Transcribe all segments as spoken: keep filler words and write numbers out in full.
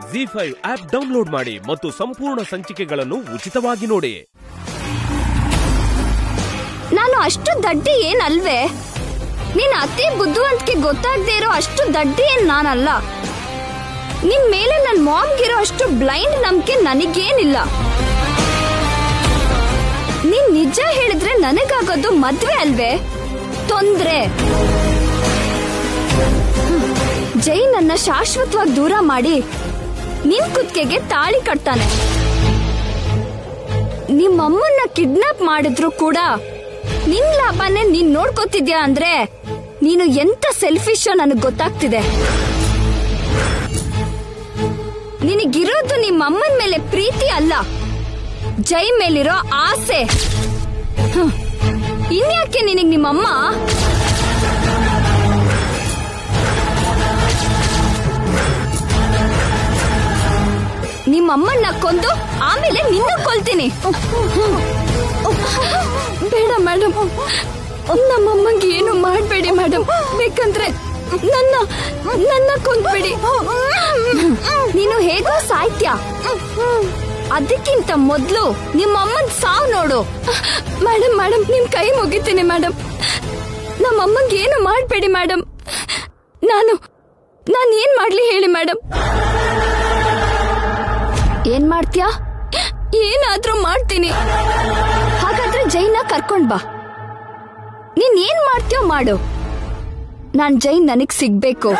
Zee five app download ಮಾಡಿ ಮತ್ತು ಸಂಪೂರ್ಣ ಸಂಚಿಕೆಗಳನ್ನು ಉಚಿತವಾಗಿ ನೋಡಿ. ನಾನು ಅಷ್ಟು ದಡ್ಡಿ ಏನಲ್ವೇ? ನಿನ್ನ ಅತಿ ಬುದ್ಧಿವಂತಿಕೆ ಗೊತ್ತಾಗದೇ ಇರೋ ಅಷ್ಟು ದಡ್ಡಿ ಏನ್ ನಾನಲ್ಲ. ನಿನ್ ಮೇಲೆ ನನ್ ಮಾಮ್ಗಿರೋ ಅಷ್ಟು ಬ್ಲೈಂಡ್ ನಂಬಿಕೆ ನನಗೇನಿಲ್ಲ. ನೀನ್ ನಿಜ ಹೇಳಿದ್ರೆ ನನಗಾಗೋದು ಮದ್ವೆ ಅಲ್ವೇ? ತೊಂದ್ರೆ. ಜೈ ನನ್ನ ಶಾಶ್ವತವಾಗಿ ದೂರ ಮಾಡಿ ನಿನ್ ಕುತ್ತಿಗೆಗೆ ತಾಳಿ ಕಟ್ತಾನೆ. ನಿಮ್ಮಮ್ಮನ್ನ ಕಿಡ್ನಾಪ್ ಮಾಡಿದ್ರು ಕೂಡ ನಿನ್ ಲಾಭನೇ ನೀನ್ ನೋಡ್ಕೋತಿದ್ಯಾ ಅಂದ್ರೆ ನೀನು ಎಂತ ಸೆಲ್ಫಿಶ್ ನನಗ್ ಗೊತ್ತಾಗ್ತಿದೆ. ನಿನಗಿರೋದು ನಿಮ್ಮಮ್ಮನ ಮೇಲೆ ಪ್ರೀತಿ ಅಲ್ಲ, ಜೈ ಮೇಲಿರೋ ಆಸೆ. ಇನ್ಯಾಕೆ ನಿನಗ್ ನಿಮ್ಮಮ್ಮ ನಿಮ್ಮಮ್ಮನ್ನ ಕೊಂದು ಆಮೇಲೆ ನಿನ್ನ ಕೊಲ್ತೀನಿ. ಬೇಡ ಮೇಡಮ್, ನಮ್ಮಮ್ಮಂಗೆ ಏನು ಮಾಡಬೇಡಿ ಮೇಡಮ್. ಬೇಕಂದ್ರೆ ನನ್ನ ನನ್ನ ಕೊಂದ್ಬೇಡಿ. ನೀನು ಹೇಗೋ ಸಾಯ್ತ್ಯ, ಅದಕ್ಕಿಂತ ಮೊದ್ಲು ನಿಮ್ಮಮ್ಮನ್ ಸಾವು ನೋಡು. ಮೇಡಮ್ ಮೇಡಮ್ ನಿಮ್ ಕೈ ಮುಗಿತೀನಿ ಮೇಡಮ್. ನಮ್ಮಮ್ಮಂಗೆ ಏನು ಮಾಡಬೇಡಿ ಮೇಡಮ್. ನಾನು ನಾನು ಏನ್ ಮಾಡ್ಲಿ ಹೇಳಿ ಮೇಡಮ್? ಏನ್ ಮಾಡ್ತೀಯಾ? ಏನಾದ್ರೂ ಮಾಡ್ತೀನಿ. ಹಾಗಾದ್ರೆ ಜೈನ ಕರ್ಕೊಂಡ್ ಬಾ. ನೀನ್ ಏನ್ ಮಾಡ್ತೀಯೋ ಮಾಡು. ನಾನ್ ಜೈನ್ ನನಗ್ ಸಿಗ್ಬೇಕು.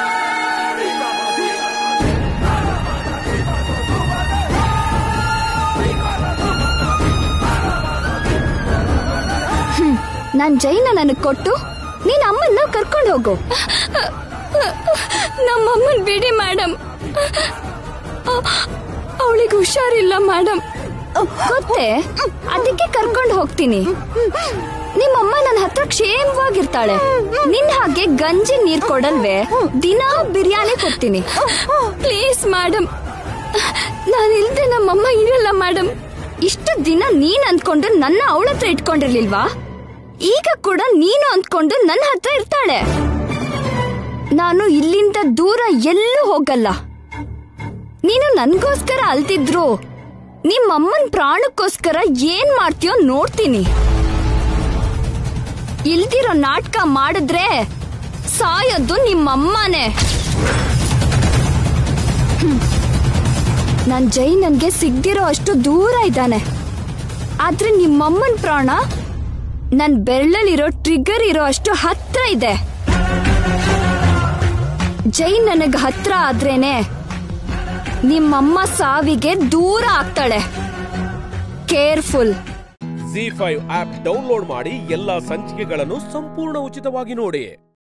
ನಾನ್ ಜೈನ ನನಗ್ ಕೊಟ್ಟು ನೀನ್ ಅಮ್ಮನ್ನ ಕರ್ಕೊಂಡು ಹೋಗು. ನಮ್ಮಮ್ಮನ್ ಬಿಡಿ ಮೇಡಮ್, ಅವಳಿಗೆ ಹುಷಾರಿಲ್ಲ ಮೇಡಮ್. ಗೊತ್ತೇ, ಅದಕ್ಕೆ ಕರ್ಕೊಂಡು ಹೋಗ್ತೀನಿ. ನಿಮ್ಮಮ್ಮ ನನ್ನ ಹತ್ರ ಕ್ಷೇಮವಾಗಿರ್ತಾಳೆ. ನಿನ್ ಹಾಗೆ ಗಂಜಿ ನೀರ್ ಕೊಡಲ್ವೇ? ದಿನಾ ಬಿರಿಯಾನಿ ಕೊಡ್ತೀನಿ. ಪ್ಲೀಸ್ ಮೇಡಮ್, ನಾನಿಲ್ದೆ ನಮ್ಮಮ್ಮ ಇರಲ್ಲ ಮೇಡಮ್. ಇಷ್ಟು ದಿನ ನೀನ್ ಅಂದ್ಕೊಂಡು ನನ್ನ ಅವಳ ಹತ್ರ ಇಟ್ಕೊಂಡಿರ್ಲಿಲ್ವಾ? ಈಗ ಕೂಡ ನೀನು ಅಂದ್ಕೊಂಡು ನನ್ನ ಹತ್ರ ಇರ್ತಾಳೆ. ನಾನು ಇಲ್ಲಿಂದ ದೂರ ಎಲ್ಲೂ ಹೋಗಲ್ಲ. ನೀನು ನನ್ಗೋಸ್ಕರ ಅಲ್ತಿದ್ರು ನಿಮ್ಮಮ್ಮನ್ ಪ್ರಾಣಕ್ಕೋಸ್ಕರ ಏನ್ ಮಾಡ್ತೀಯೋ ನೋಡ್ತೀನಿ. ಇಲ್ದಿರೋ ನಾಟಕ ಮಾಡಿದ್ರೆ ಸಾಯೋದು ನಿಮ್ಮಮ್ಮನೇ. ನನ್ ಜೈ ನನ್ಗೆ ಸಿಗ್ದಿರೋ ಅಷ್ಟು ದೂರ ಇದ್ದಾನೆ. ಆದ್ರೆ ನಿಮ್ಮಮ್ಮನ್ ಪ್ರಾಣ ನನ್ ಬೆರಳಲ್ಲಿರೋ ಟ್ರಿಗರ್ ಇರೋ ಅಷ್ಟು ಹತ್ರ ಇದೆ. ಜೈ ನನಗ್ ಹತ್ರ ಆದ್ರೇನೆ ನಿಮ್ಮಮ್ಮ ಸಾವಿಗೆ ದೂರ ಆಗ್ತಾಳೆ. Careful. Zee five app download ಮಾಡಿ ಎಲ್ಲಾ ಸಂಚಿಕೆಗಳನ್ನು ಸಂಪೂರ್ಣ ಉಚಿತವಾಗಿ ನೋಡಿ.